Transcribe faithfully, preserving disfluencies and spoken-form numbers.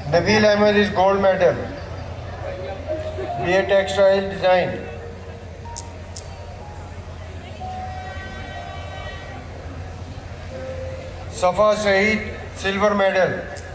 Nabil Ahmed is gold medal. B A Textile Design. Safa Saeed silver medal.